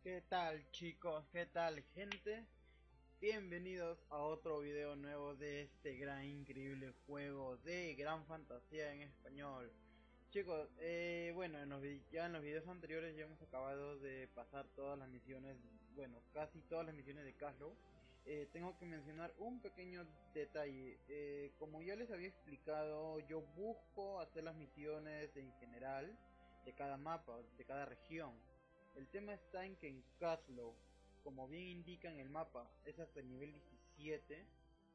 ¿Qué tal chicos? ¿Qué tal gente? Bienvenidos a otro video nuevo de este gran increíble juego de gran fantasía en español. Chicos, bueno, ya en los videos anteriores ya hemos acabado de pasar todas las misiones, bueno, casi todas las misiones de Caslo. Tengo que mencionar un pequeño detalle. Como ya les había explicado, yo busco hacer las misiones en general de cada mapa, de cada región. El tema está en que en Caslo, como bien indica en el mapa, es hasta el nivel 17.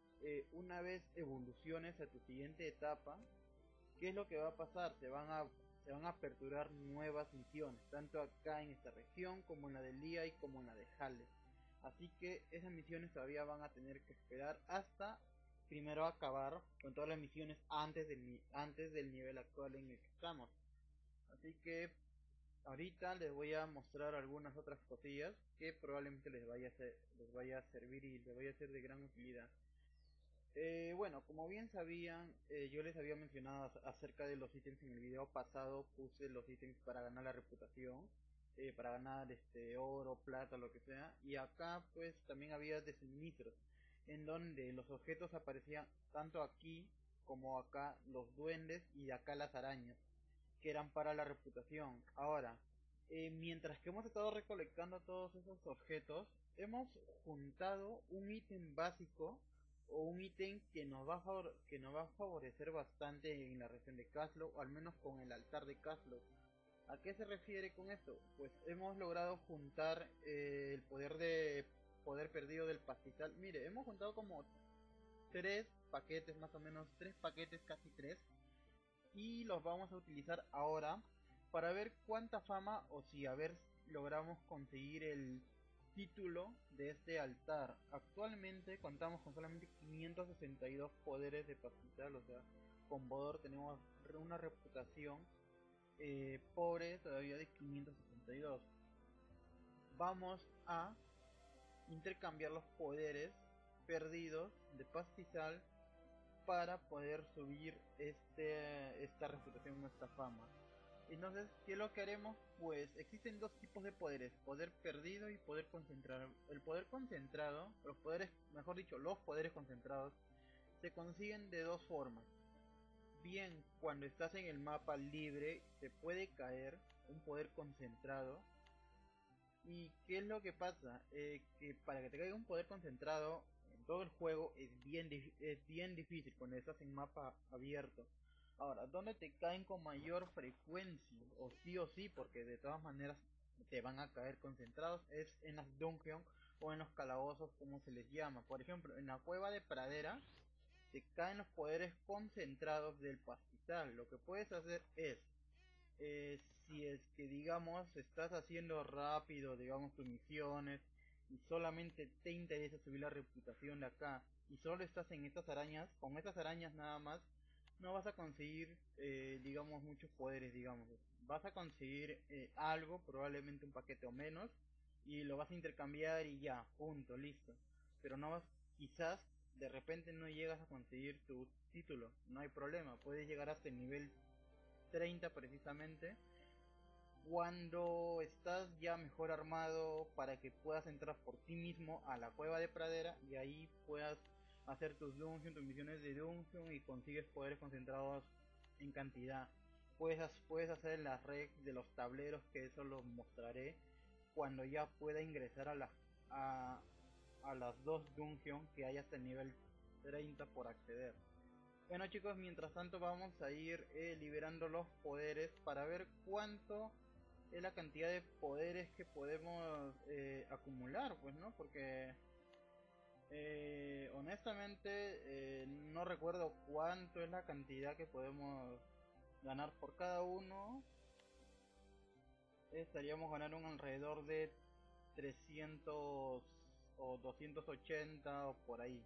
Una vez evoluciones a tu siguiente etapa, ¿qué es lo que va a pasar? Se van a aperturar nuevas misiones, tanto acá en esta región como en la del día y como en la de Halle. Así que esas misiones todavía van a tener que esperar hasta primero acabar con todas las misiones antes del nivel actual en el que estamos. Así que ahorita les voy a mostrar algunas otras cosillas que probablemente les vaya a servir y les vaya a ser de gran utilidad. Bueno, como bien sabían, yo les había mencionado acerca de los ítems en el video pasado. Puse los ítems para ganar la reputación, para ganar oro, plata, lo que sea. Y acá pues también había de suministros, en donde los objetos aparecían tanto aquí como acá los duendes y acá las arañas, que eran para la reputación. Ahora, mientras que hemos estado recolectando todos esos objetos, hemos juntado un ítem básico o un ítem que nos va a favorecer bastante en la región de Caslo, o al menos con el altar de Caslo. ¿A qué se refiere con esto? Pues hemos logrado juntar el poder perdido del pastizal. Mire, hemos juntado como tres paquetes, más o menos tres paquetes, casi tres, y los vamos a utilizar ahora para ver cuánta fama o si a ver logramos conseguir el título de este altar. Actualmente contamos con solamente 562 poderes de pastizal, o sea, con Bodor tenemos una reputación pobre todavía de 562. Vamos a intercambiar los poderes perdidos de pastizal para poder subir esta reputación, esta fama. Entonces, ¿qué es lo que haremos? Pues existen dos tipos de poderes: poder perdido y poder concentrado. El poder concentrado, mejor dicho, los poderes concentrados se consiguen de dos formas. Bien, cuando estás en el mapa libre te puede caer un poder concentrado. ¿Y qué es lo que pasa? Que para que te caiga un poder concentrado en todo el juego es bien difícil cuando estás en mapa abierto. Ahora, ¿dónde te caen con mayor frecuencia? O sí, porque de todas maneras te van a caer concentrados, es en las dungeons o en los calabozos, como se les llama. Por ejemplo, en la cueva de pradera te caen los poderes concentrados del pastizal. Lo que puedes hacer es, si es que digamos estás haciendo rápido, digamos, tus misiones y solamente te interesa subir la reputación de acá y solo estás en estas arañas, con estas arañas nada más, no vas a conseguir, digamos, muchos poderes, digamos. Vas a conseguir algo, probablemente un paquete o menos, y lo vas a intercambiar y ya, punto, listo. Pero no vas, quizás de repente no llegas a conseguir tu título, no hay problema, puedes llegar hasta el nivel 30 precisamente, cuando estás ya mejor armado para que puedas entrar por ti mismo a la cueva de pradera y ahí puedas hacer tus misiones de dungeon y consigues poderes concentrados en cantidad. Puedes hacer las regs de los tableros, que eso los mostraré cuando ya pueda ingresar a, a las dos dungeons que hay hasta el nivel 30 por acceder. Bueno chicos, mientras tanto vamos a ir liberando los poderes para ver cuánto es la cantidad de poderes que podemos acumular, pues, ¿no? Porque honestamente no recuerdo cuánto es la cantidad que podemos ganar por cada uno. Estaríamos ganando un alrededor de 300 o 280 o por ahí.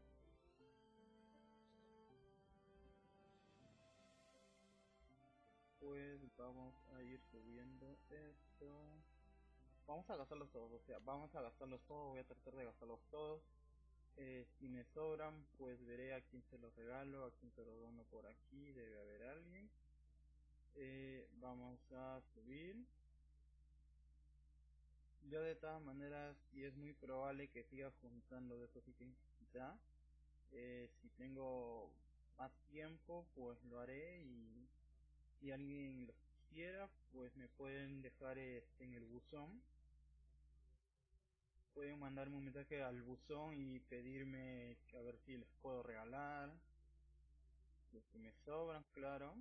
Pues vamos a ir subiendo esto. Vamos a gastarlos todos, o sea, vamos a gastarlos todos, voy a tratar de gastarlos todos. Si me sobran, pues veré a quién se los regalo, a quién se los dono por aquí, debe haber alguien. Vamos a subir. Yo de todas maneras, y es muy probable que siga juntando de esos ítems ya. Si tengo más tiempo, pues lo haré, y si alguien lo quisiera, pues me pueden dejar en el buzón. Pueden mandarme un mensaje al buzón y pedirme que a ver si les puedo regalar los que me sobran, claro.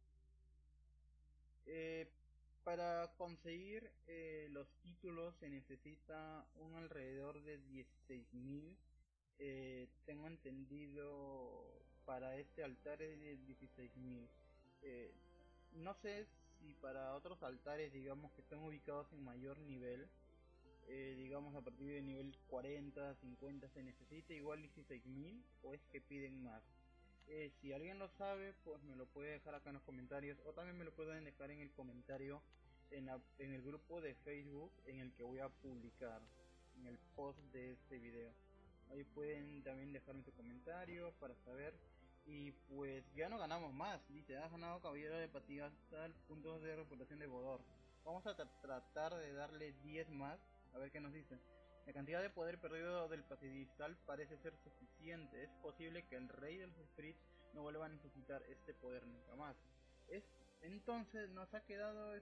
Eh, para conseguir los títulos se necesita un alrededor de 16.000. Tengo entendido para este altar es de 16.000. Eh, no sé si para otros altares, digamos, que están ubicados en mayor nivel, digamos a partir de nivel 40, 50, se necesita igual 16.000 o es que piden más. Si alguien lo sabe, pues me lo puede dejar acá en los comentarios, o también me lo pueden dejar en el comentario en el grupo de Facebook en el que voy a publicar en el post de este video. Ahí pueden también dejarme su comentario para saber. Y pues ya no ganamos más, dice, has ganado caballero de Patigas al punto de reputación de Bodor. Vamos a tratar de darle 10 más, a ver qué nos dice. La cantidad de poder perdido del pasidistal parece ser suficiente. Es posible que el rey de los spirits no vuelva a necesitar este poder nunca más. Entonces nos ha quedado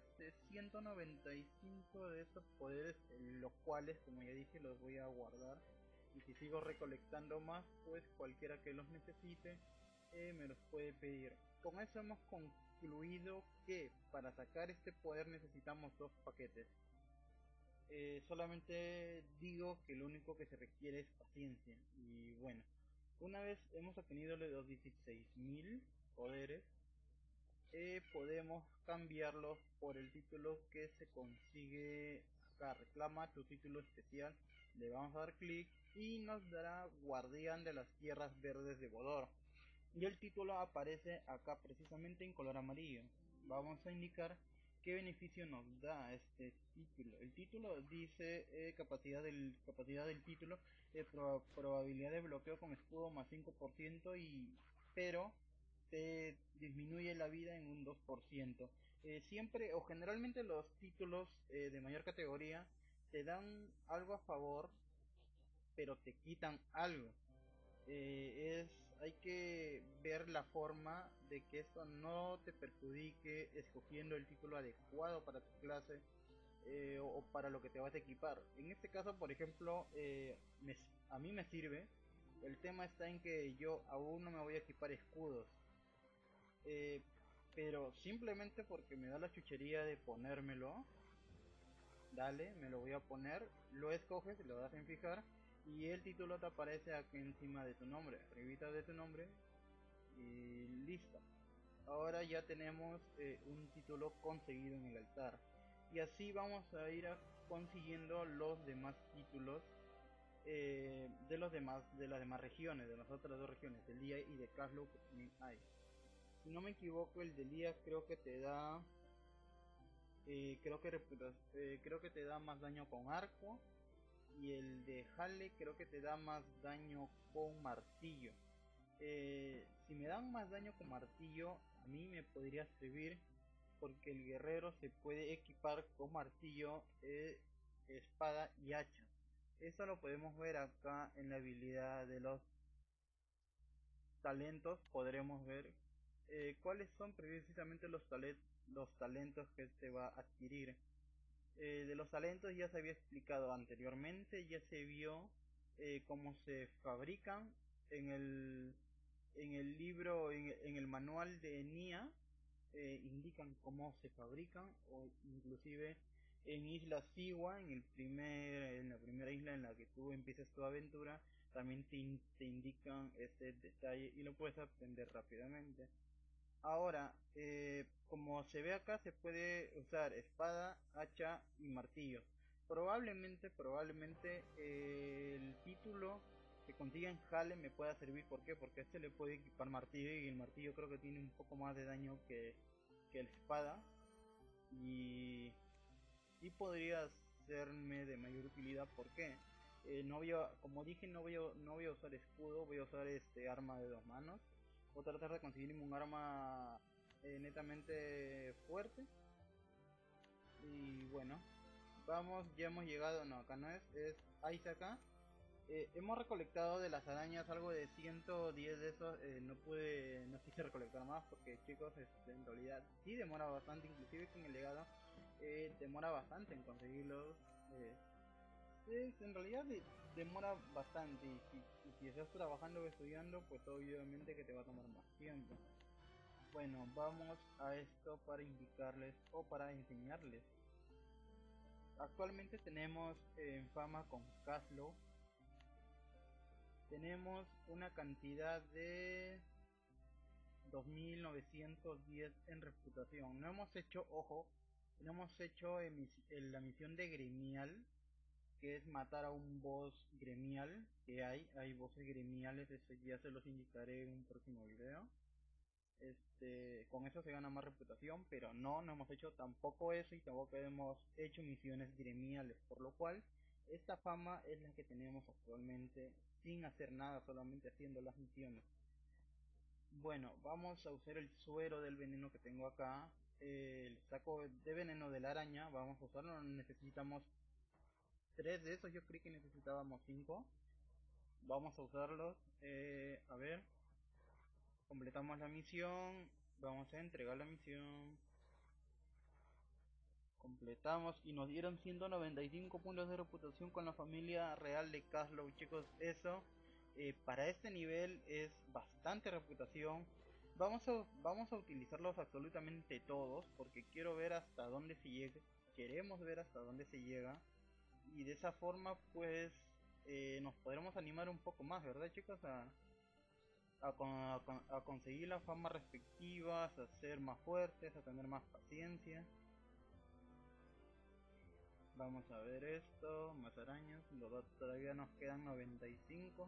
195 de estos poderes, los cuales, como ya dije, los voy a guardar. Y si sigo recolectando más, pues cualquiera que los necesite me los puede pedir. Con eso hemos concluido que para sacar este poder necesitamos dos paquetes. Solamente digo que lo único que se requiere es paciencia. Y bueno, una vez hemos obtenido los 16.000 poderes, podemos cambiarlos por el título que se consigue acá. Reclama tu título especial. Le vamos a dar clic y nos dará Guardián de las Tierras Verdes de Bodor. Y el título aparece acá precisamente en color amarillo. Vamos a indicar qué beneficio nos da este título. El título dice capacidad del título, probabilidad de bloqueo con escudo más 5%, pero te disminuye la vida en un 2%. Siempre o generalmente los títulos de mayor categoría te dan algo a favor, pero te quitan algo. Hay que ver la forma de que esto no te perjudique escogiendo el título adecuado para tu clase, o para lo que te vas a equipar. En este caso, por ejemplo, a mí me sirve. El tema está en que yo aún no me voy a equipar escudos, eh, pero simplemente porque me da la chuchería de ponérmelo, dale, me lo voy a poner, lo escoges, lo das en fijar y el título te aparece aquí encima de tu nombre, arribita de tu nombre, y listo. Ahora ya tenemos un título conseguido en el altar, y así vamos a ir consiguiendo los demás títulos de las demás regiones, de las otras dos regiones, del día y de Caslow, que también hay. Si no me equivoco, el del día creo que te da creo que te da más daño con arco, y el de Halle creo que te da más daño con martillo. Si me dan más daño con martillo, a mí me podría servir, porque el guerrero se puede equipar con martillo, espada y hacha. Eso lo podemos ver acá en la habilidad de los talentos. Podremos ver cuáles son precisamente los talentos que te va a adquirir. De los talentos ya se había explicado anteriormente, ya se vio cómo se fabrican en el libro, en el manual de NIA. Indican cómo se fabrican, o inclusive en Isla Siwa, en la primera isla en la que tú empiezas tu aventura, también te indican este detalle y lo puedes aprender rápidamente. Ahora, como se ve acá, se puede usar espada, hacha y martillo. Probablemente el título que consiga en Hale me pueda servir. ¿Por qué? Porque a este le puede equipar martillo, y el martillo creo que tiene un poco más de daño que la espada. Y podría serme de mayor utilidad. ¿Por qué? Como dije, no voy a usar escudo, voy a usar arma de dos manos. Voy a tratar de conseguirme un arma netamente fuerte. Y bueno, vamos, ya hemos llegado, no, acá no es Ice acá. Hemos recolectado de las arañas algo de 110 de esos, no quise recolectar más porque chicos, en realidad sí demora bastante, inclusive con el legado, demora bastante en conseguirlos. En realidad demora bastante y si estás trabajando o estudiando, pues obviamente que te va a tomar más tiempo. Bueno, vamos a esto para indicarles o para enseñarles. Actualmente tenemos en fama con Caslo. Tenemos una cantidad de 2910 en reputación. No hemos hecho, ojo, no hemos hecho la misión de gremial, que es matar a un boss gremial, que hay bosses gremiales, eso ya se los indicaré en un próximo video. Con eso se gana más reputación, pero no hemos hecho tampoco eso y tampoco hemos hecho misiones gremiales, por lo cual esta fama es la que tenemos actualmente sin hacer nada, solamente haciendo las misiones. Bueno, vamos a usar el suero del veneno que tengo acá, el saco de veneno de la araña, vamos a usarlo, necesitamos 3 de esos, yo creí que necesitábamos 5. Vamos a usarlos, a ver, completamos la misión, vamos a entregar la misión. Completamos y nos dieron 195 puntos de reputación con la familia real de Caslow, chicos. Eso para este nivel es bastante reputación. Vamos a utilizarlos absolutamente todos porque quiero ver hasta dónde se llega. Queremos ver hasta dónde se llega y de esa forma pues nos podremos animar un poco más, ¿verdad, chicos? A conseguir la fama respectiva, a ser más fuertes, a tener más paciencia. Vamos a ver esto, más arañas, todavía nos quedan 95.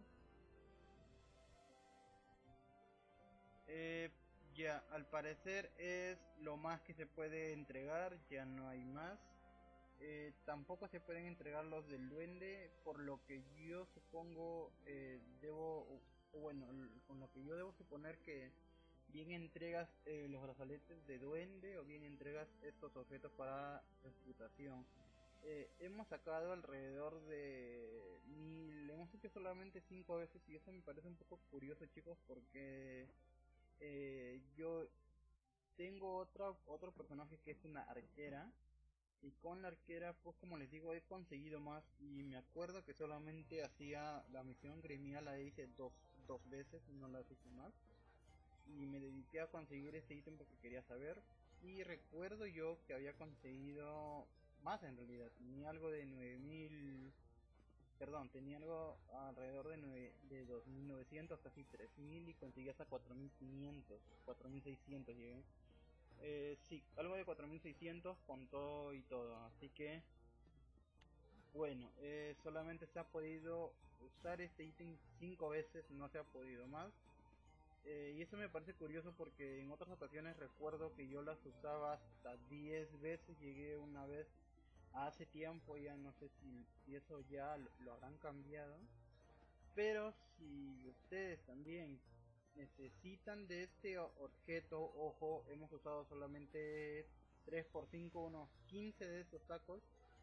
Ya, al parecer es lo más que se puede entregar, ya no hay más. Tampoco se pueden entregar los del duende, por lo que yo supongo bueno, con lo que yo debo suponer que bien entregas los brazaletes de duende o bien entregas estos objetos para reputación. Hemos sacado alrededor de 1000, hemos hecho solamente 5 veces y eso me parece un poco curioso, chicos, porque yo tengo otro personaje que es una arquera y con la arquera pues como les digo he conseguido más y me acuerdo que solamente hacía la misión gremial, la hice dos veces, no la hice más y me dediqué a conseguir ese ítem porque quería saber y recuerdo yo que había conseguido más en realidad, tenía algo de 9000, perdón, tenía algo alrededor de 2900, casi 3000 y conseguí hasta 4500, 4600 llegué. Sí, algo de 4600 con todo y todo, así que bueno, solamente se ha podido usar este ítem 5 veces, no se ha podido más. Y eso me parece curioso porque en otras ocasiones recuerdo que yo las usaba hasta 10 veces, llegué una vez hace tiempo, ya no sé si eso ya lo habrán cambiado. Pero si ustedes también necesitan de este objeto, ojo, hemos usado solamente 3 por 5 unos 15 de esos sacos.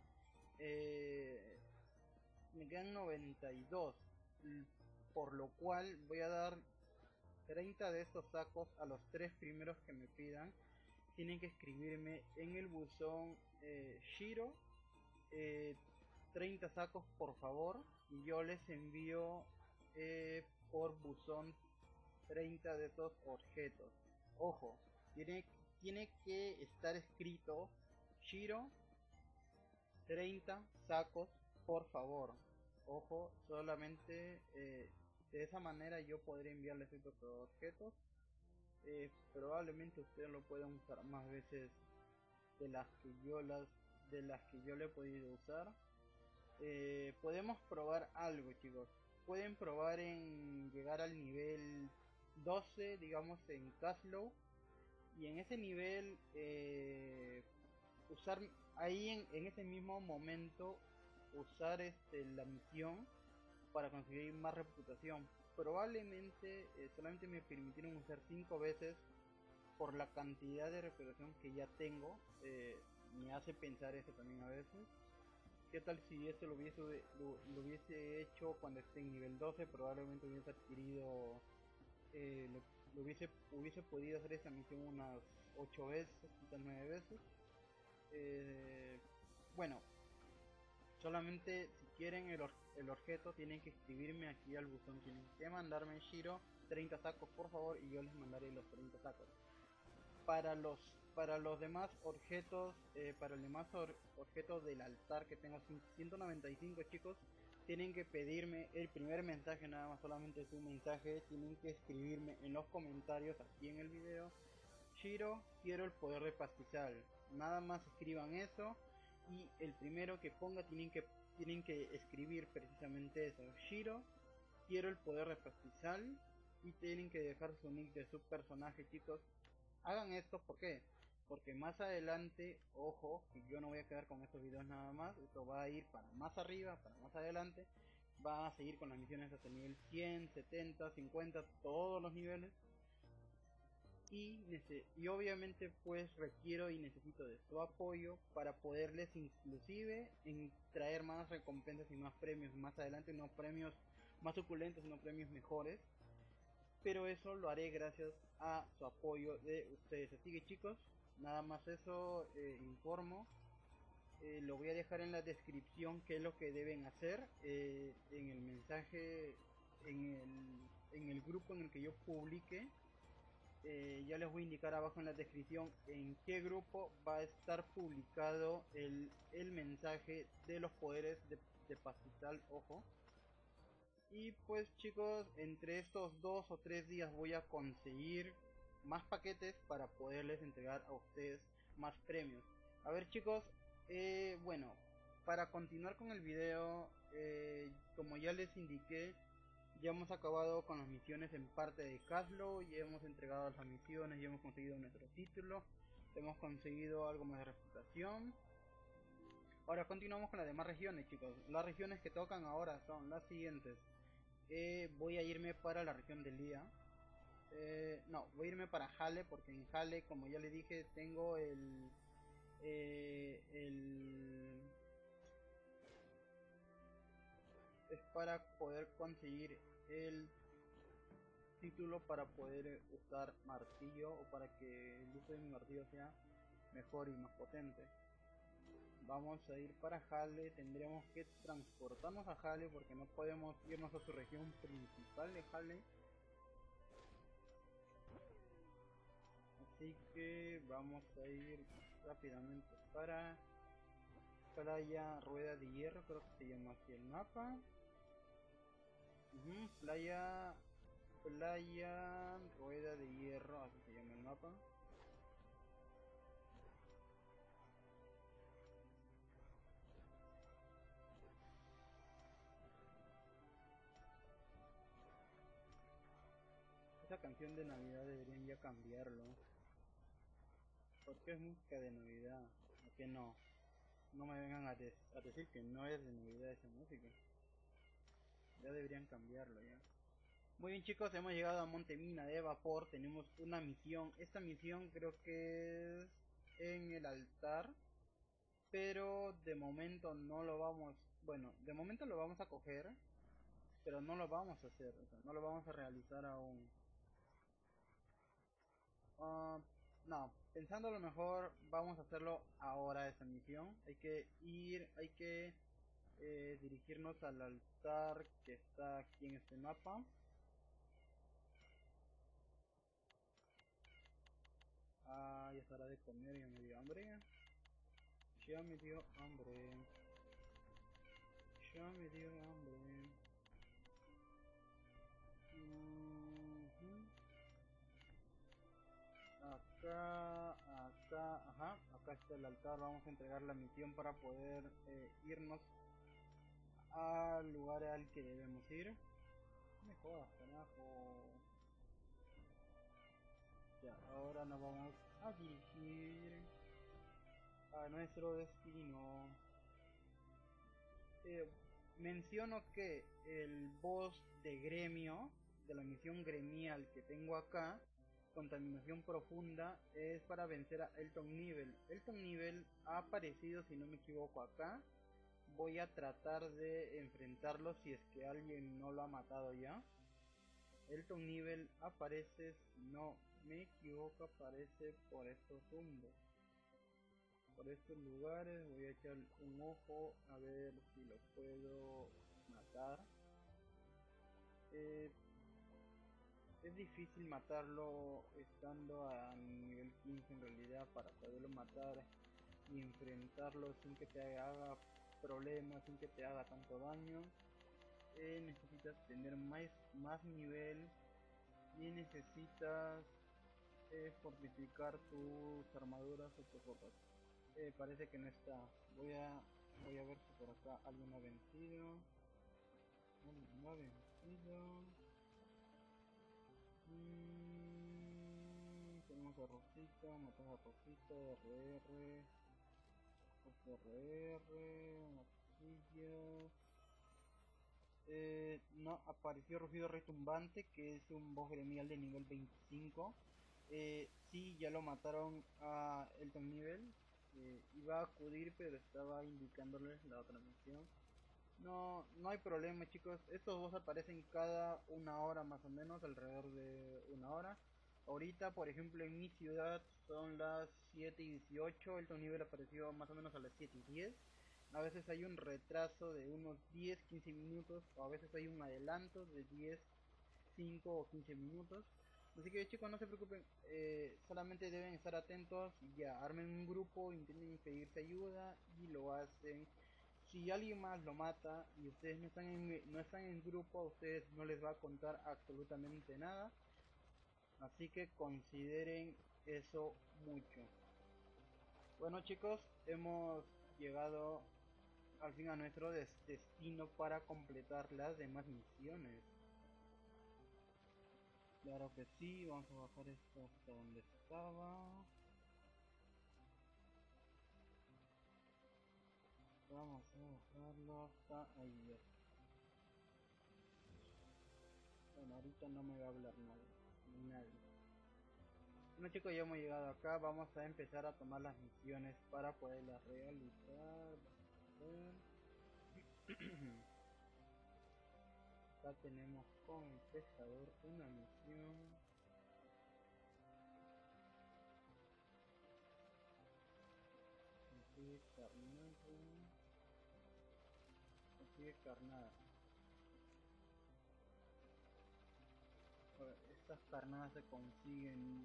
Me quedan 92, por lo cual voy a dar 30 de estos sacos a los 3 primeros que me pidan. Tienen que escribirme en el buzón Shiro, 30 sacos por favor, y yo les envío por buzón 30 de esos objetos. Ojo, tiene que estar escrito Shiro, 30 sacos por favor. Ojo, solamente de esa manera yo podré enviarles estos objetos. Probablemente ustedes lo puedan usar más veces de las que yo le he podido usar. Podemos probar algo, chicos. Pueden probar en llegar al nivel 12, digamos en Caslow, y en ese nivel usar ahí en ese mismo momento usar la misión para conseguir más reputación. Probablemente solamente me permitieron usar 5 veces por la cantidad de reputación que ya tengo. Me hace pensar eso también a veces. ¿Qué tal si esto lo hubiese hecho cuando esté en nivel 12? Probablemente hubiese adquirido, hubiese podido hacer esta misión unas 8 veces, quizás 9 veces. Bueno, solamente si quieren el objeto tienen que escribirme aquí al buzón, tienen que mandarme Shiro 30 sacos por favor y yo les mandaré los 30 sacos. Para los demás objetos, para el demás objetos del altar que tengo 195 chicos, tienen que pedirme el primer mensaje, nada más, solamente es un mensaje, tienen que escribirme en los comentarios aquí en el video: Shiro, quiero el poder de pastizal. Nada más escriban eso y el primero que ponga tienen que escribir precisamente eso: Shiro, quiero el poder de pastizal, y tienen que dejar su nick de su personaje, chicos. Hagan esto, ¿por qué? Porque más adelante, ojo, que yo no voy a quedar con estos videos nada más, esto va a ir para más arriba, para más adelante, va a seguir con las misiones hasta el nivel 100, 70, 50, todos los niveles. Y obviamente pues requiero y necesito de su apoyo para poderles inclusive traer más recompensas y más premios más adelante, no premios más suculentos, sino premios mejores. Pero eso lo haré gracias a su apoyo de ustedes. Así que chicos, nada más eso, informo. Lo voy a dejar en la descripción qué es lo que deben hacer, en el mensaje, en el grupo en el que yo publique. Ya les voy a indicar abajo en la descripción en qué grupo va a estar publicado el mensaje de los poderes de pastizal, ojo. Y pues chicos, entre estos 2 o 3 días voy a conseguir más paquetes para poderles entregar a ustedes más premios. A ver chicos, bueno, para continuar con el video, como ya les indiqué, ya hemos acabado con las misiones en parte de Caslo, ya hemos entregado las misiones, ya hemos conseguido nuestro título, hemos conseguido algo más de reputación. Ahora continuamos con las demás regiones, chicos. Las regiones que tocan ahora son las siguientes. Voy a irme para la región del día. No, voy a irme para Halle, porque en Halle, como ya le dije, tengo es para poder conseguir el título para poder usar martillo, o para que el uso de mi martillo sea mejor y más potente. Vamos a ir para Halle, tendríamos que transportarnos a Halle porque no podemos irnos a su región principal de Halle. Así que vamos a ir rápidamente para Playa Rueda de Hierro, creo que se llama así el mapa. Playa Rueda de Hierro, así se llama el mapa. Esa canción de Navidad deberían ya cambiarlo, porque es música de Navidad. ¿O que no? No me vengan a decir que no es de Navidad esa música. Ya deberían cambiarlo ya. Muy bien chicos, hemos llegado a Monte Mina de Vapor. Tenemos una misión. Esta misión creo que es en el altar, pero de momento no lo vamos, bueno, de momento lo vamos a coger, pero no lo vamos a hacer, o sea, no lo vamos a realizar aún. No, pensando a lo mejor vamos a hacerlo ahora esa misión. Hay que dirigirnos al altar que está aquí en este mapa. Ya es hora de comer, ya me dio hambre. Ya me dio hambre. Ya me dio hambre. Acá está el altar. Vamos a entregar la misión para poder irnos al lugar al que debemos ir. No me jodas, carajo. Ya, ahora nos vamos a dirigir a nuestro destino. Menciono que el boss de gremio, de la misión gremial que tengo acá, contaminación profunda, es para vencer a Elton Nivel. Elton Nivel ha aparecido, si no me equivoco, acá, voy a tratar de enfrentarlo si es que alguien no lo ha matado ya. Elton Nivel aparece, si no me equivoco, aparece por estos rumbos, por estos lugares. Voy a echar un ojo a ver si lo puedo matar. Es difícil matarlo estando a nivel 15 en realidad, para poderlo matar y enfrentarlo sin que te haga problemas, sin que te haga tanto daño. Necesitas tener más nivel y necesitas fortificar tus armaduras o tus ropas. Parece que no está. Voy a ver si por acá alguien ha vencido. Alguien ha vencido. Tenemos a Rosita, matamos a Rosita, RR, Martillas. No, apareció Rugido Retumbante, que es un boss gremial de nivel 25. Sí, ya lo mataron a Elton Nivel. Iba a acudir, pero estaba indicándoles la otra misión. No, no hay problema, chicos. Estos boss aparecen cada una hora más o menos, alrededor de una hora. Ahorita, por ejemplo, en mi ciudad son las 7:18. El nivel apareció más o menos a las 7:10. A veces hay un retraso de unos 10-15 minutos, o a veces hay un adelanto de 10, 5 o 15 minutos. Así que, chicos, no se preocupen, solamente deben estar atentos y ya, armen un grupo, intenten pedirse ayuda y lo hacen. Si alguien más lo mata y ustedes no están en grupo, a ustedes no les va a contar absolutamente nada. Así que consideren eso mucho. Bueno, chicos, hemos llegado al fin a nuestro destino para completar las demás misiones. Claro que sí, vamos a bajar esto hasta donde estaba. Vamos a bajarlo hasta ahí ya. Bueno, ahorita no me va a hablar nadie. Bueno, chicos, ya hemos llegado acá. Vamos a empezar a tomar las misiones para poderlas realizar. Acá tenemos con el pescador una misión. Consigue carnada. Consigue carnada. Estas carnadas se consiguen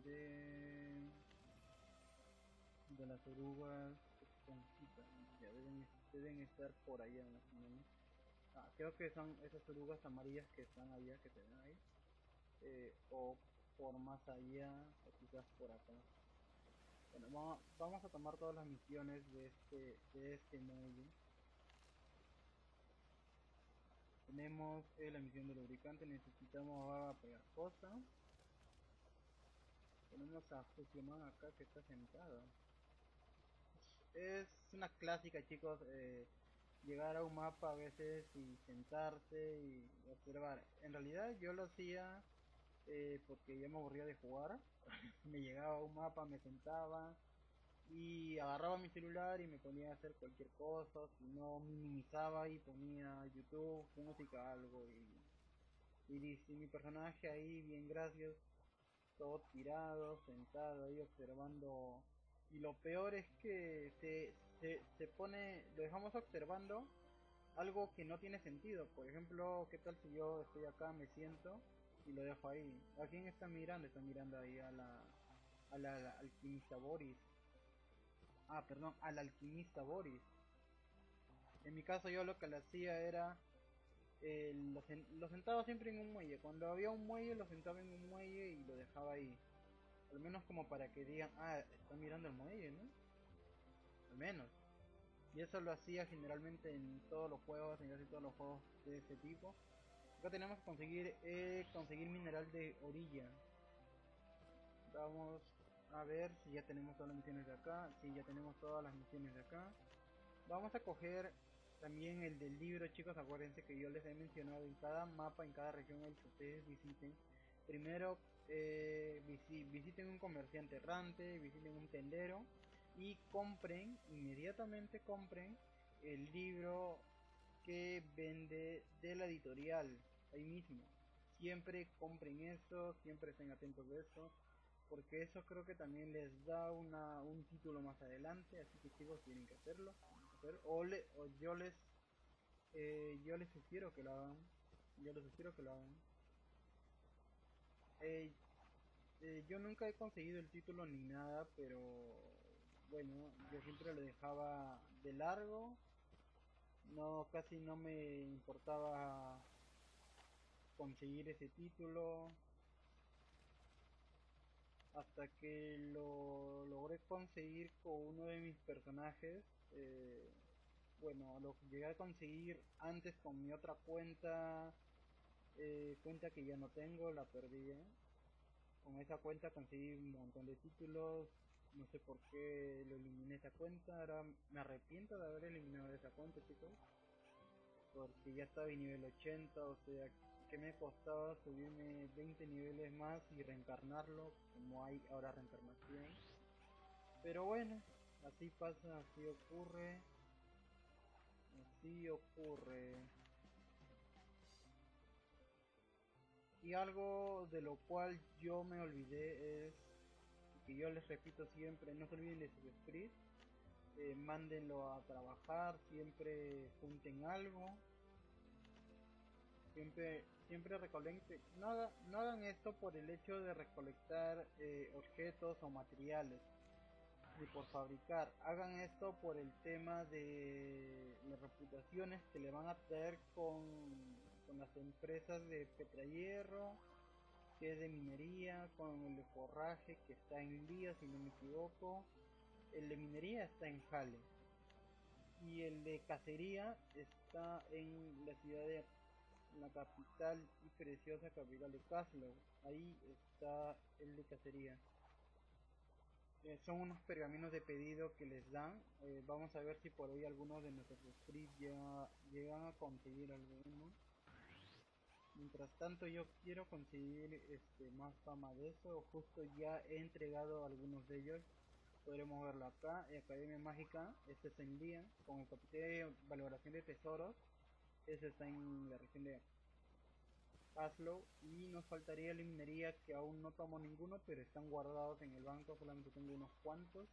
de las orugas esponjitas. Ya deben estar por allá más o menos. Creo que son esas orugas amarillas que están allá, que se ven ahí. O por más allá, o quizás por acá. Bueno, vamos a tomar todas las misiones de este muelle. Tenemos la misión del lubricante, necesitamos a pegajosa. Tenemos a Fusioman acá que está sentado. Es una clásica, chicos, llegar a un mapa a veces y sentarse y observar. En realidad yo lo hacía porque ya me aburría de jugar. Me llegaba a un mapa, me sentaba y agarraba mi celular y me ponía a hacer cualquier cosa, si no minimizaba y ponía YouTube, música, algo y dice mi personaje ahí bien gracias, todo tirado, sentado ahí observando. Y lo peor es que se pone, lo dejamos observando algo que no tiene sentido. Por ejemplo, ¿qué tal si yo estoy acá, me siento y lo dejo ahí? ¿A quién está mirando? Está mirando ahí a la alquimista Boris. Perdón, al alquimista Boris. En mi caso yo lo que le hacía era lo sentaba siempre en un muelle. Cuando había un muelle lo sentaba en un muelle y lo dejaba ahí. Al menos como para que digan, está mirando el muelle, ¿no? Al menos. Y eso lo hacía generalmente en todos los juegos, en casi todos los juegos de ese tipo. Acá tenemos que conseguir mineral de orilla. Vamos a ver si ya tenemos todas las misiones de acá. Si ya tenemos todas las misiones de acá. Vamos a coger también el del libro, chicos. Acuérdense que yo les he mencionado en cada mapa, en cada región el que ustedes visiten. Primero visiten un comerciante errante, visiten un tendero y inmediatamente compren el libro que vende de la editorial ahí mismo. Siempre compren eso, siempre estén atentos de eso, porque eso creo que también les da un título más adelante, así que chicos tienen que hacerlo, o yo les sugiero que lo hagan, yo les sugiero que lo hagan. Eh, yo nunca he conseguido el título ni nada, pero bueno, yo siempre lo dejaba de largo, no, casi no me importaba conseguir ese título hasta que lo logré conseguir con uno de mis personajes. eh, bueno, lo llegué a conseguir antes con mi otra cuenta, cuenta que ya no tengo, la perdí. Con esa cuenta conseguí un montón de títulos, no sé por qué lo eliminé esa cuenta, ahora me arrepiento de haber eliminado esa cuenta, chicos, porque ya estaba en nivel 80, o sea, que me costaba subirme 20 niveles más y reencarnarlo, como hay ahora reencarnación. Pero bueno, así pasa, así ocurre, así ocurre. Y algo de lo cual yo me olvidé es, que yo les repito siempre, no se olviden de su sprint, mándenlo a trabajar, siempre junten algo, siempre recolecten, no hagan esto por el hecho de recolectar objetos o materiales, ni por fabricar, hagan esto por el tema de las reputaciones que le van a traer con las empresas de Petrahierro, que es de minería, con el de forraje que está en Lía, si no me equivoco. El de minería está en Halle y el de cacería está en la ciudad de la capital y preciosa capital de Caslo. Ahí está el de cacería. Son unos pergaminos de pedido que les dan. Vamos a ver si por ahí algunos de nuestros scripts llegan a conseguir alguno. Mientras tanto yo quiero conseguir más fama de eso. Justo ya he entregado algunos de ellos. Podremos verlo acá, Academia Mágica, este está en día, con el comité de valoración de tesoros, este está en la región de Haslow, y nos faltaría la minería que aún no tomo ninguno, pero están guardados en el banco, solamente tengo unos cuantos,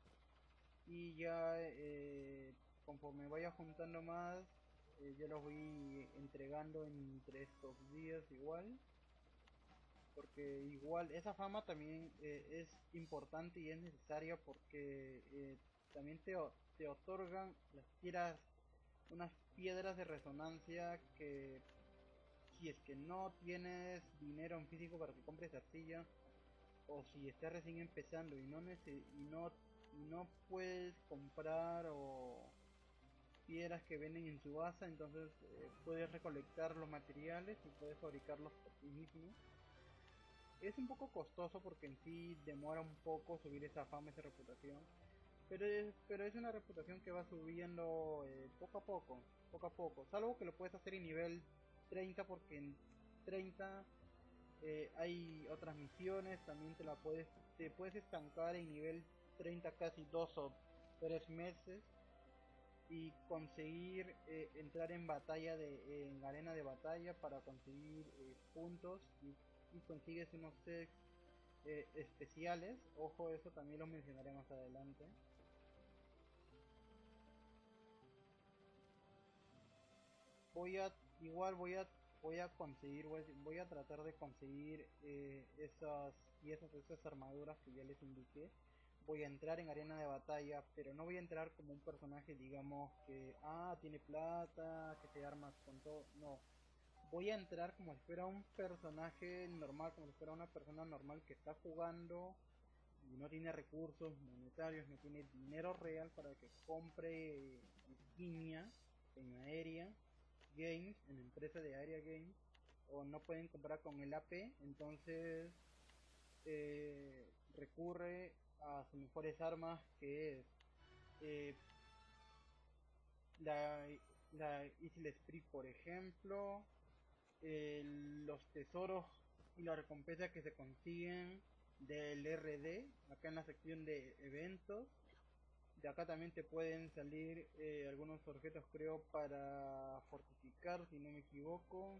y ya conforme vaya juntando más, yo los voy entregando entre estos días igual, porque igual esa fama también es importante y es necesaria porque también te otorgan unas piedras de resonancia que si es que no tienes dinero en físico para que compres arcilla, o si estás recién empezando y no puedes comprar o piedras que venden en subasta, entonces puedes recolectar los materiales y puedes fabricarlos por ti mismo. Es un poco costoso porque en sí demora un poco subir esa fama, esa reputación, pero es una reputación que va subiendo poco a poco, salvo que lo puedes hacer en nivel 30 porque en 30 hay otras misiones, también te puedes estancar en nivel 30 casi 2 o 3 meses y conseguir entrar en en arena de batalla para conseguir puntos y consigues unos sets especiales. Ojo, eso también lo mencionaré más adelante. Voy a igual voy a tratar de conseguir esas piezas, esas armaduras que ya les indiqué. Voy a entrar en arena de batalla, pero no voy a entrar como un personaje, digamos, que tiene plata, que se armas con todo. No, voy a entrar como si fuera un personaje normal, como si fuera una persona normal que está jugando y no tiene recursos monetarios, no tiene dinero real para que compre alquimia en Aeria Games, en la empresa de Aeria Games, o no pueden comprar con el AP, entonces recurre a sus mejores armas, que es eh, la, la Isla Spree, por ejemplo, los tesoros y las recompensas que se consiguen del RD, acá en la sección de eventos, De acá también te pueden salir algunos objetos, creo, para fortificar, si no me equivoco.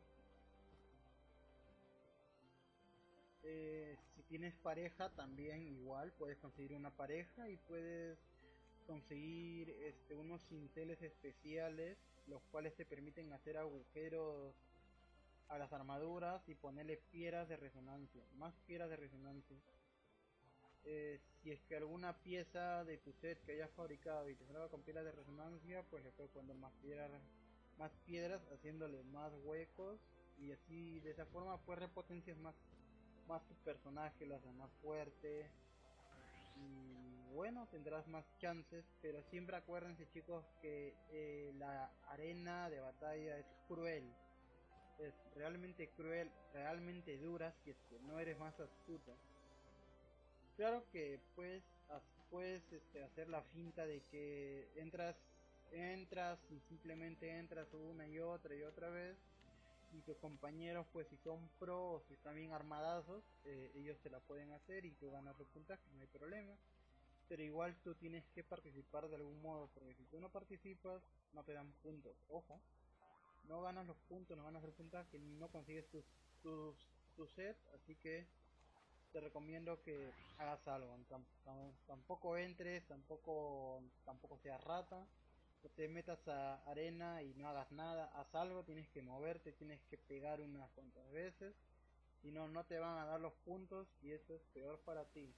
Si tienes pareja también igual puedes conseguir una pareja y puedes conseguir unos cinceles especiales, los cuales te permiten hacer agujeros a las armaduras y ponerle piedras de resonancia, más piedras de resonancia. Si es que alguna pieza de tu set que hayas fabricado y te salga con piedras de resonancia, pues le puedes poner más piedras haciéndole más huecos, y así de esa forma pues repotencias más tu personaje, lo haces más fuerte y bueno, tendrás más chances. Pero siempre acuérdense, chicos, que la arena de batalla es cruel, es realmente cruel, realmente dura si es que no eres más astuto. Claro que puedes hacer la finta de que entras y simplemente entras una y otra vez, y tus compañeros, pues si son pro o si están bien armadazos, ellos te la pueden hacer y tú ganas los puntajes, no hay problema. Pero igual tú tienes que participar de algún modo, porque si tú no participas no te dan puntos. Ojo, no ganas los puntos, no ganas el puntaje, no consigues tu set, así que te recomiendo que hagas algo. Tampoco entres, tampoco seas rata, no te metas a arena y no hagas nada. Haz algo, tienes que moverte, tienes que pegar unas cuantas veces, si no, no te van a dar los puntos y eso es peor para ti,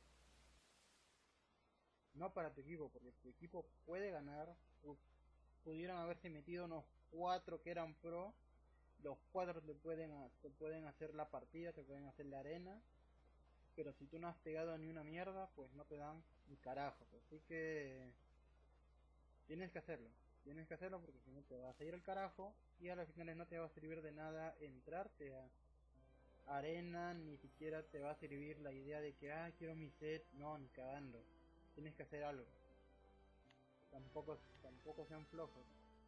no para tu equipo, porque tu equipo puede ganar. Pudieron haberse metido unos 4 que eran pro, los 4 te pueden hacer la partida, te pueden hacer la arena, pero si tú no has pegado ni una mierda, pues no te dan ni carajos. Así que tienes que hacerlo. Tienes que hacerlo porque si no te vas a ir al carajo y a las finales no te va a servir de nada entrarte a arena, ni siquiera te va a servir la idea de que quiero mi set. No, ni cagando. Tienes que hacer algo. Tampoco sean flojos.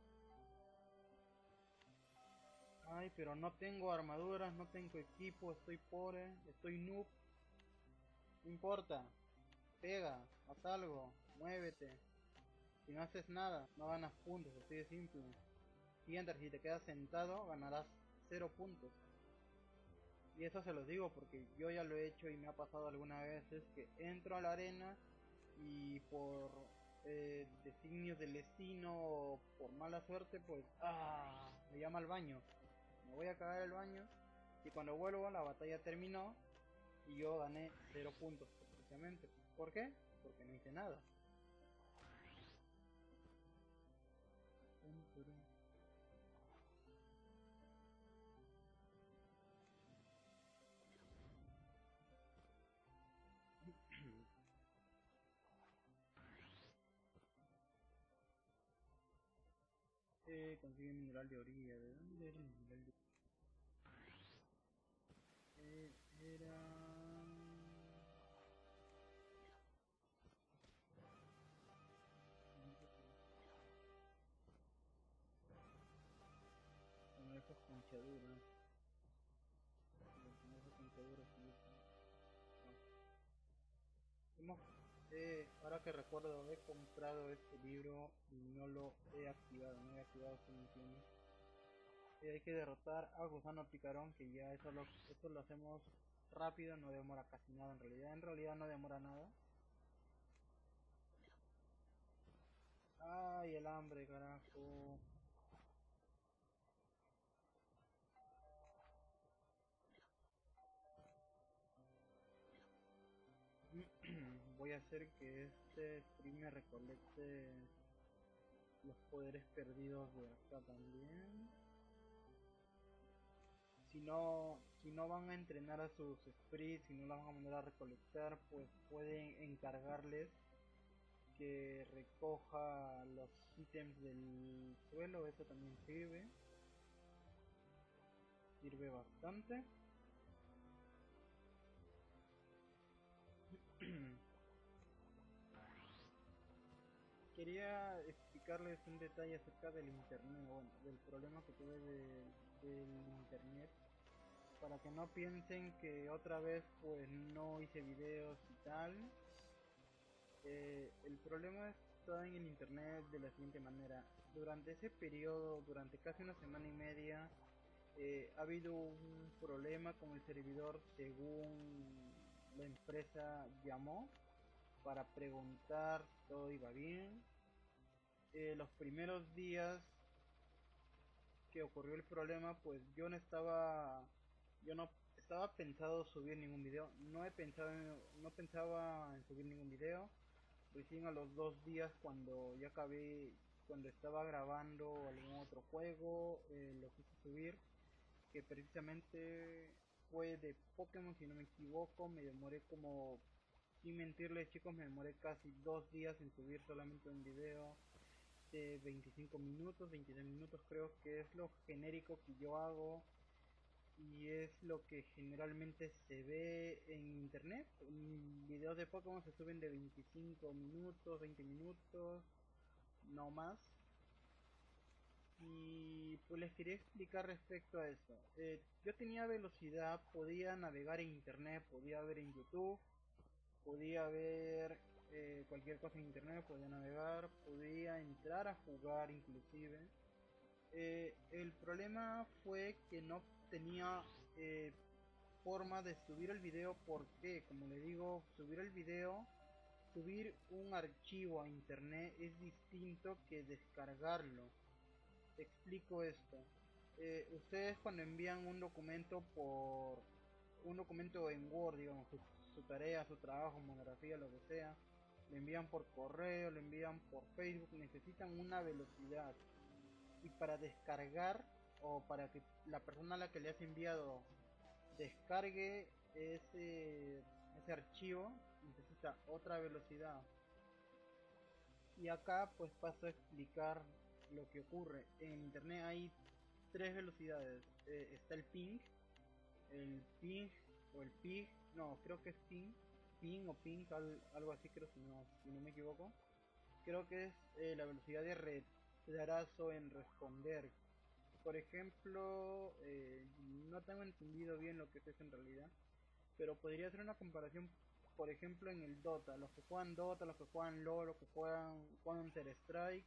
Ay, pero no tengo armaduras, no tengo equipo, estoy pobre, estoy noob. No importa. Pega, haz algo, muévete. Si no haces nada, no ganas puntos, así de simple. Mientras si te quedas sentado, ganarás 0 puntos. Y eso se los digo porque yo ya lo he hecho y me ha pasado algunas veces que entro a la arena y por designios del destino o por mala suerte, pues me llama al baño. Me voy a cagar al baño y cuando vuelvo la batalla terminó y yo gané 0 puntos precisamente. ¿Por qué? Porque no hice nada. Consigue mineral de orilla. ¿De dónde era el mineral de era... Bueno, esas conchaduras. Esas conchaduras sí. Hemos, ahora que recuerdo, he comprado este libro y no lo he activado, no he activado sus misiones. Hay que derrotar a Gusano Picarón, que ya eso lo hacemos rápido, no demora casi nada en realidad no demora nada. Ay, el hambre, carajo. Voy a hacer que este stream me recolecte los poderes perdidos de acá también. Si no van a entrenar a sus sprites, si no la van a mandar a recolectar, pues pueden encargarles que recoja los ítems del suelo. Eso también sirve bastante. Quería explicarles un detalle acerca del internet, bueno, del problema que tuve del internet, para que no piensen que otra vez pues no hice videos y tal. El problema estaba en el internet de la siguiente manera. Durante ese periodo, durante casi una semana y media, ha habido un problema con el servidor según la empresa llamó para preguntar si todo iba bien. Los primeros días que ocurrió el problema, pues yo no estaba pensado subir ningún video, no pensaba en subir ningún video. Recién a los 2 días, cuando ya acabé, cuando estaba grabando algún otro juego, lo quise subir, que precisamente fue de Pokémon si no me equivoco. Me demoré como, sin mentirles chicos, me demoré casi 2 días en subir solamente un video de 25 minutos, 26 minutos, creo que es lo genérico que yo hago y es lo que generalmente se ve en internet. Videos de Pokémon se suben de 25 minutos, 20 minutos, no más. Y pues les quería explicar respecto a eso. Yo tenía velocidad, podía navegar en internet, podía ver en YouTube, podía ver cualquier cosa en internet, podía navegar, podía entrar a jugar inclusive. El problema fue que no tenía forma de subir el video, porque como le digo, subir el video, subir un archivo a internet es distinto que descargarlo. Te explico esto. Ustedes cuando envían un documento en Word, digamos, su tarea, su trabajo, monografía, lo que sea, lo envían por correo, lo envían por Facebook, necesitan una velocidad. Y para descargar, o para que la persona a la que le has enviado descargue ese archivo, necesita otra velocidad. Y acá pues paso a explicar lo que ocurre. En internet hay tres velocidades. Está el ping o el ping, no, creo que es ping o ping, algo así creo, si no me equivoco. Creo que es la velocidad de retraso en responder. Por ejemplo, no tengo entendido bien lo que es eso en realidad, pero podría hacer una comparación. Por ejemplo, en el Dota, los que juegan Dota, los que juegan LoL, los que juegan Counter Strike,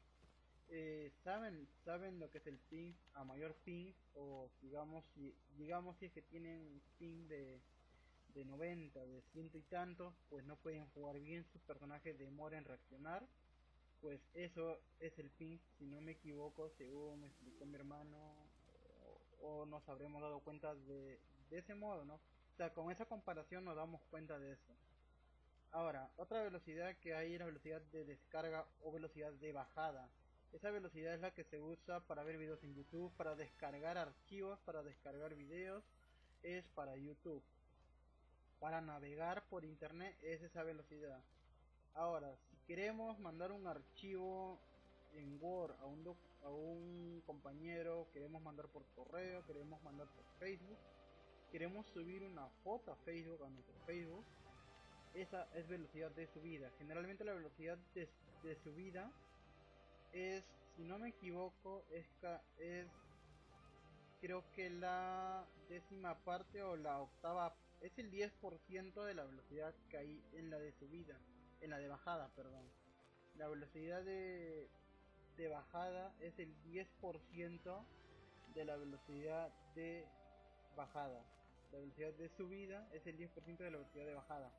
saben lo que es el ping a mayor ping, o digamos si es que tienen ping de 90, de ciento y tantos, pues no pueden jugar bien, sus personajes demoran en reaccionar. Pues eso es el ping, si no me equivoco, según me explicó mi hermano, o nos habremos dado cuenta de ese modo, ¿no? O sea, con esa comparación nos damos cuenta de eso. Ahora, otra velocidad que hay es la velocidad de descarga o velocidad de bajada. Esa velocidad es la que se usa para ver videos en YouTube, para descargar archivos, para descargar videos, es para YouTube. Para navegar por internet es esa velocidad. Ahora, si queremos mandar un archivo en Word a un compañero, queremos mandar por correo, queremos mandar por Facebook, queremos subir una foto a Facebook, a nuestro Facebook, esa es velocidad de subida. Generalmente la velocidad de subida es, si no me equivoco, es creo que la décima parte o la octava, es el 10% de la velocidad que hay en la de subida, en la de bajada, perdón. La velocidad de bajada es el 10% de la velocidad de bajada. La velocidad de subida es el 10% de la velocidad de bajada.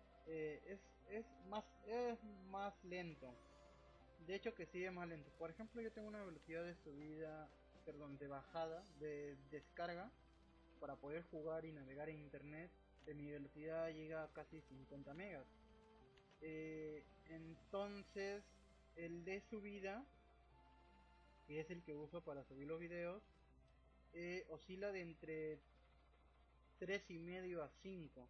Es más lento. De hecho que sí es más lento. Por ejemplo, yo tengo una velocidad de subida, perdón, de bajada, de descarga, para poder jugar y navegar en internet. De mi velocidad llega a casi 50 megas. Entonces, el de subida, que es el que uso para subir los videos, oscila de entre 3,5 a 5.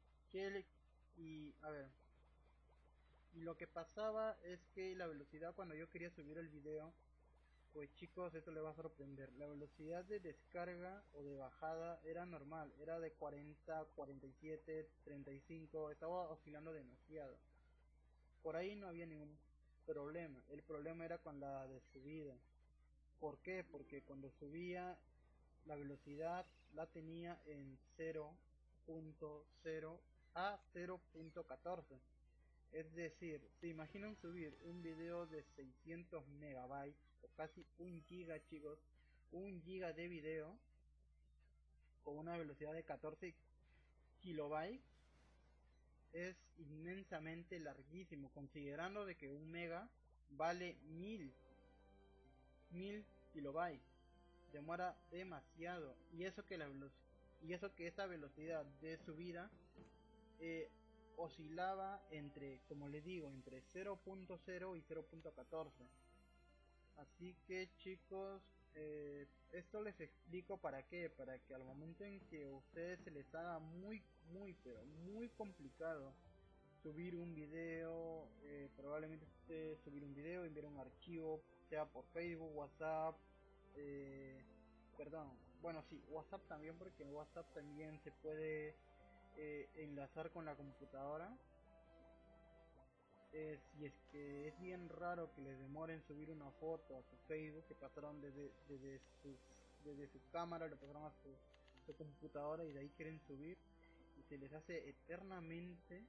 Y a ver, y lo que pasaba es que la velocidad cuando yo quería subir el video, pues chicos, esto les va a sorprender. La velocidad de descarga o de bajada era normal, era de 40, 47, 35, estaba oscilando demasiado. Por ahí no había ningún problema. El problema era con la de subida. ¿Por qué? Porque cuando subía la velocidad la tenía en 0.0 a 0.14. Es decir, se imaginan subir un video de 600 megabytes o casi un giga, chicos, un giga de video con una velocidad de 14 kilobytes. Es inmensamente larguísimo, considerando de que un mega vale 1000 kilobytes. Demora demasiado, y eso que esta velocidad de subida oscilaba entre, como les digo, entre 0.0 y 0.14. Así que chicos, esto les explico para qué, para que al momento en que a ustedes se les haga pero muy complicado subir un video, probablemente ustedes subir un video, enviar un archivo, sea por Facebook, WhatsApp, perdón, bueno sí, WhatsApp también, porque en WhatsApp también se puede enlazar con la computadora. Si es que es bien raro que les demoren subir una foto a su Facebook, que pasaron desde su cámara, lo pasaron a su computadora y de ahí quieren subir, y se les hace eternamente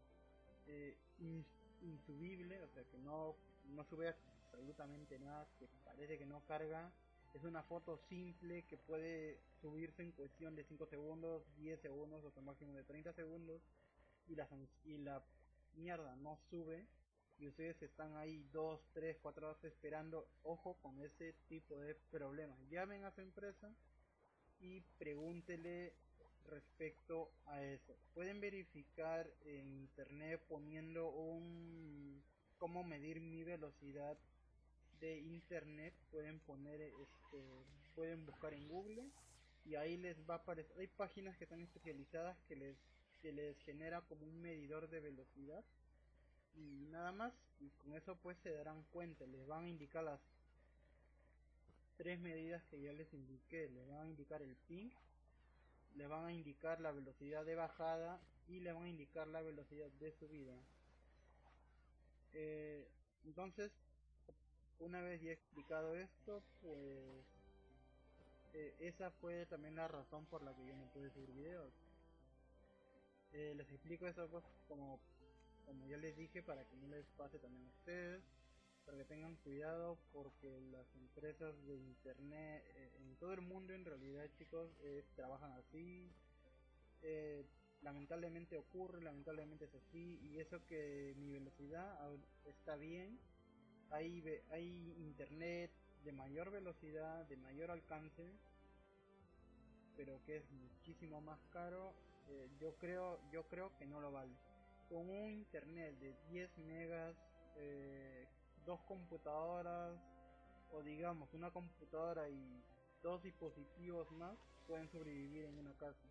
insubible, o sea que no sube absolutamente nada, que parece que no carga. Es una foto simple que puede subirse en cuestión de 5 segundos, 10 segundos o hasta máximo de 30 segundos, y la mierda no sube, y ustedes están ahí 2, 3, 4 horas esperando. Ojo con ese tipo de problemas. Llamen a su empresa y pregúntele respecto a eso. Pueden verificar en internet poniendo un cómo medir mi velocidad de internet. Pueden poner pueden buscar en Google y ahí les va a aparecer. Hay páginas que están especializadas que les genera como un medidor de velocidad y nada más, y con eso pues se darán cuenta. Les van a indicar las tres medidas que ya les indiqué. Les van a indicar el ping, le van a indicar la velocidad de bajada y le van a indicar la velocidad de subida. Entonces, una vez ya explicado esto, pues esa fue también la razón por la que yo no pude subir videos. Les explico eso pues como ya les dije, para que no les pase también a ustedes, para que tengan cuidado, porque las empresas de internet en todo el mundo en realidad, chicos, trabajan así. Lamentablemente ocurre, lamentablemente es así, y eso que mi velocidad está bien. Hay internet de mayor velocidad, de mayor alcance, pero que es muchísimo más caro. Yo creo que no lo vale. Con un internet de 10 megas, dos computadoras, o digamos una computadora y dos dispositivos más, pueden sobrevivir en una casa.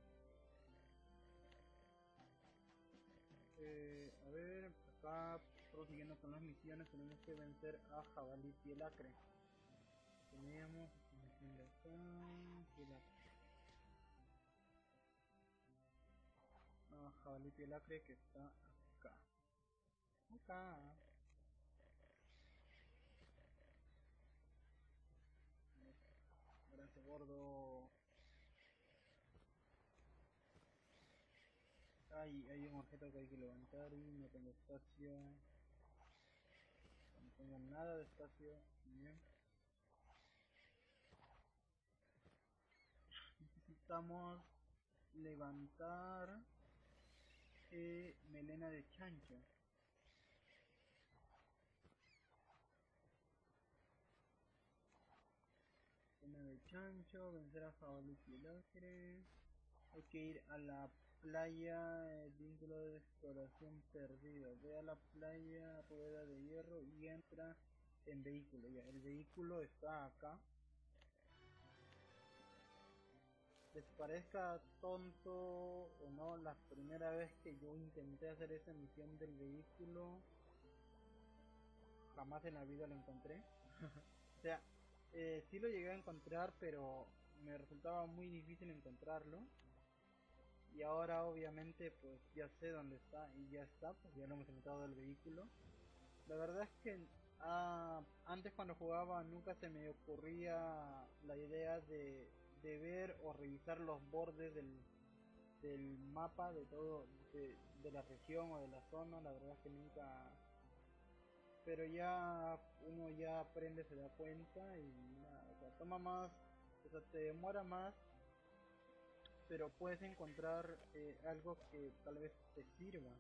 A ver, acá prosiguiendo con las misiones, tenemos que vencer a Jabalí Piel Acre. Teníamos misión de acá, Piel Acre. No, Jabalí Piel Acre, que está acá. Acá. Gracias, gordo. Hay un objeto que hay que levantar y no tengo espacio. No tengo nada de espacio. Bien. Necesitamos levantar melena de chancho. Melena de chancho, vencer a Jabalí Piel Acre. Hay que ir a la playa, vínculo de exploración perdido. Ve a la playa, rueda de hierro y entra en vehículo. Ya, el vehículo está acá. Les parezca tonto o no, la primera vez que yo intenté hacer esa misión del vehículo, jamás en la vida lo encontré. O sea, sí lo llegué a encontrar, pero me resultaba muy difícil encontrarlo. Y ahora obviamente pues ya sé dónde está y ya está, pues ya lo hemos encontrado el vehículo. La verdad es que antes cuando jugaba nunca se me ocurría la idea de ver o revisar los bordes del mapa de todo, de la región o de la zona, la verdad es que nunca, pero ya uno ya aprende, se da cuenta y nada, o sea, toma más, o sea, te demora más, pero puedes encontrar algo que tal vez te sirva.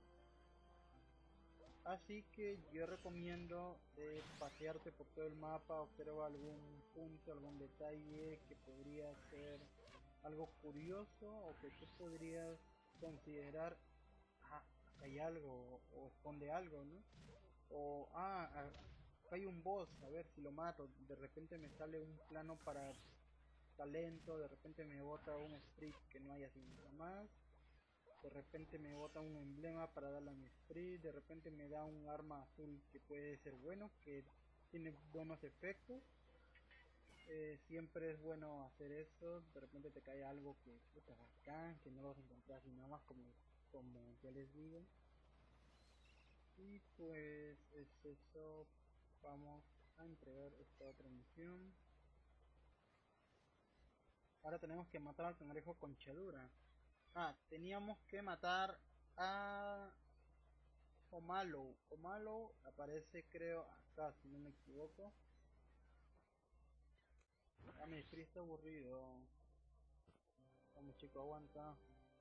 Así que yo recomiendo pasearte por todo el mapa, observa algún punto, algún detalle que podría ser algo curioso o que tú podrías considerar, ah, acá hay algo o esconde algo, ¿no? O, acá hay un boss, a ver si lo mato, de repente me sale un plano para talento, de repente me bota un sprint que no hay así nada más, de repente me bota un emblema para darle a mi sprint, de repente me da un arma azul que puede ser bueno, que tiene buenos efectos. Siempre es bueno hacer eso, de repente te cae algo que puta bacán, que no lo vas a encontrar así nada más como ya les digo. Y pues es eso, vamos a entregar esta otra misión. Ahora tenemos que matar al cangrejo conchadura. Teníamos que matar a Omalo. Omalo aparece creo acá, si no me equivoco. Mi free está aburrido. Vamos chico, aguanta.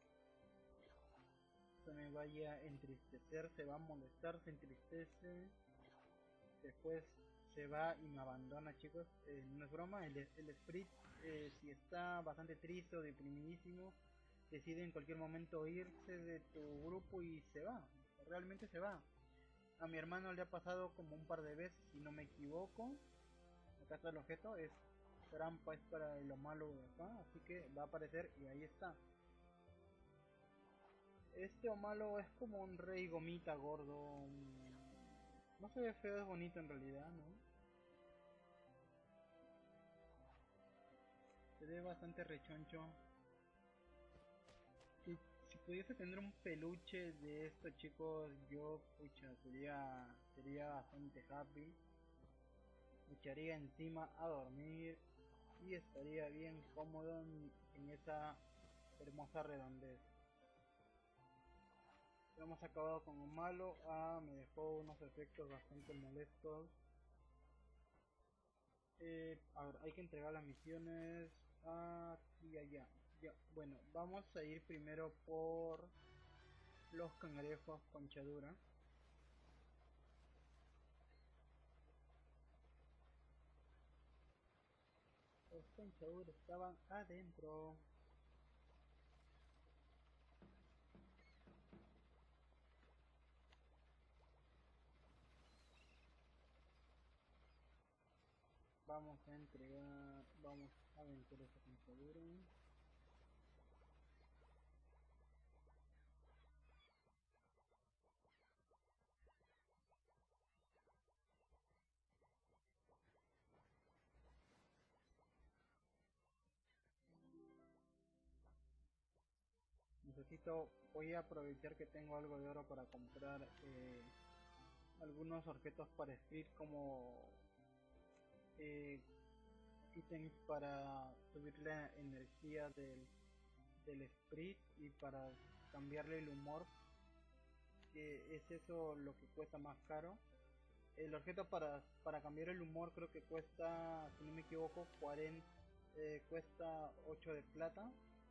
Se me vaya a entristecer, se va a molestar, se entristece. Después se va y me abandona, chicos. No es broma, el Sprit, si está bastante triste o deprimidísimo, decide en cualquier momento irse de tu grupo y se va. Realmente se va. A mi hermano le ha pasado como un par de veces, si no me equivoco. Acá está el objeto, es trampa, es para lo malo de acá, así que va a aparecer y ahí está. Este Omalo es como un rey gomita gordo. No se ve feo, es bonito en realidad, ¿no? Se ve bastante rechoncho. Si pudiese tener un peluche de estos chicos, yo pucha, sería bastante happy. Me echaría encima a dormir y estaría bien cómodo en esa hermosa redondez. Hemos acabado con un malo. Me dejó unos efectos bastante molestos. A ver, hay que entregar las misiones aquí y allá. Ya, bueno, vamos a ir primero por los cangrejos conchadura. Los conchaduras estaban adentro. Vamos a entregar, vamos a vencer esta conchadura. Voy a aprovechar que tengo algo de oro para comprar algunos objetos para Speed como eh, ítems para subir la energía del Sprite y para cambiarle el humor, que es eso lo que cuesta más caro. El objeto para cambiar el humor creo que cuesta, si no me equivoco, 40, cuesta 8 de plata.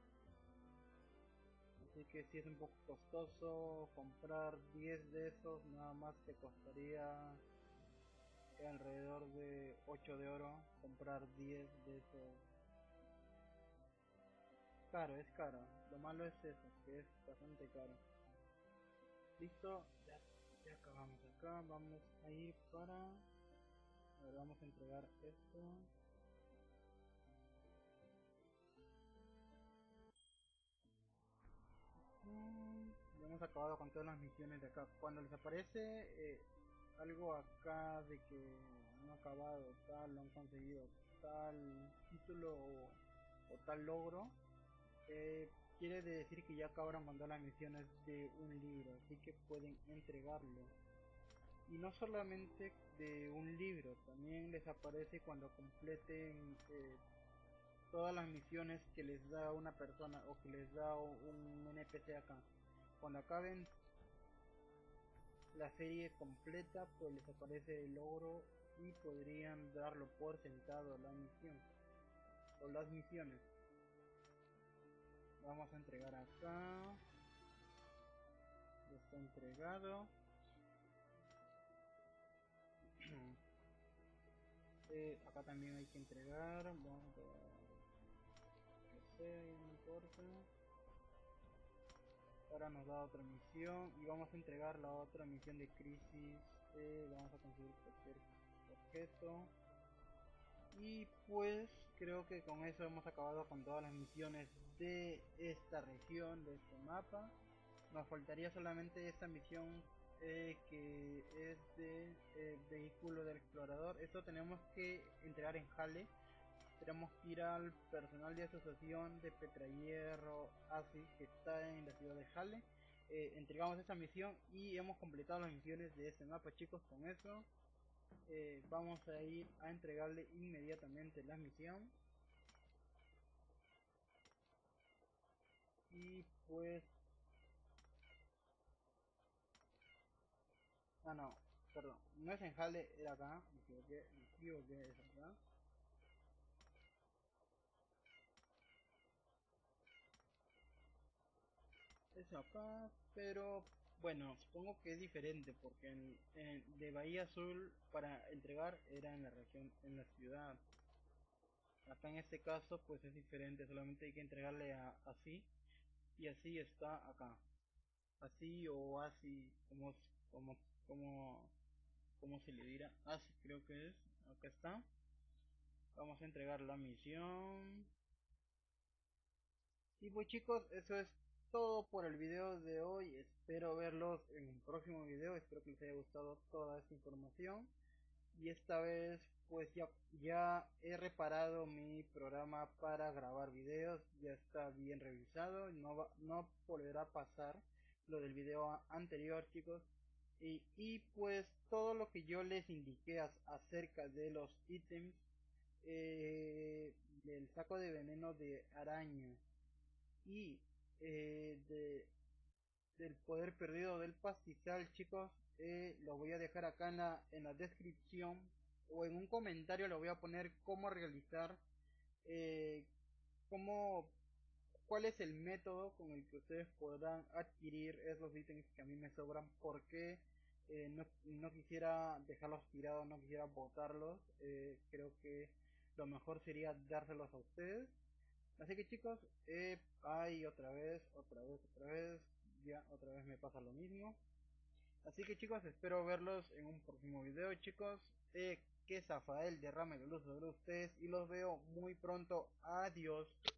Así que si es un poco costoso comprar 10 de esos, nada más te costaría alrededor de 8 de oro comprar 10 de esos. Caro, es caro. Lo malo es eso, que es bastante caro. Listo, ya acabamos acá. Vamos a ir para... A ver, vamos a entregar esto. Ya hemos acabado con todas las misiones de acá. Cuando les aparece algo acá de que no ha acabado, tal, lo han conseguido, tal título o tal logro, quiere decir que ya acabaron con todas las misiones de un libro, así que pueden entregarlo. Y no solamente de un libro, también les aparece cuando completen todas las misiones que les da una persona o que les da un NPC acá. Cuando acaben la serie completa, pues les aparece el logro y podrían darlo por sentado la misión o las misiones. Vamos a entregar acá. Ya está entregado. Acá también hay que entregar. Vamos a que sea, no importa. Ahora nos da otra misión y vamos a entregar la otra misión de crisis. Vamos a conseguir cualquier objeto. Y pues creo que con eso hemos acabado con todas las misiones de esta región, de este mapa. Nos faltaría solamente esta misión que es de vehículo del explorador. Esto tenemos que entregar en Halle. Tenemos que ir al personal de asociación de Petrahierro ASI que está en la ciudad de Halle. Entregamos esta misión y hemos completado las misiones de este mapa, chicos. Con eso vamos a ir a entregarle inmediatamente la misión. Y pues... Ah, no, perdón, no es en Halle, era acá, me equivoqué, es acá. Es acá, pero bueno, supongo que es diferente porque de Bahía Azul para entregar era en la región, en la ciudad. Acá en este caso pues es diferente, solamente hay que entregarle así y así está acá. Así o así, como, como, como se le dirá, así creo que es, acá está. Vamos a entregar la misión. Y pues chicos, eso es todo por el video de hoy. Espero verlos en un próximo video. Espero que les haya gustado toda esta información. Y esta vez pues ya he reparado mi programa para grabar videos. Ya está bien revisado. No volverá a pasar lo del video anterior, chicos. Y pues todo lo que yo les indiqué acerca de los ítems, del saco de veneno de araña y del poder perdido del pastizal, chicos, lo voy a dejar acá en la descripción o en un comentario. Lo voy a poner cómo realizar, eh, cómo, cuál es el método con el que ustedes podrán adquirir esos ítems que a mí me sobran, porque no quisiera dejarlos tirados, no quisiera botarlos. Creo que lo mejor sería dárselos a ustedes. Así que chicos, ay, otra vez, ya otra vez me pasa lo mismo. Así que chicos, espero verlos en un próximo video, chicos. Que Zafael derrame la luz sobre ustedes y los veo muy pronto. Adiós.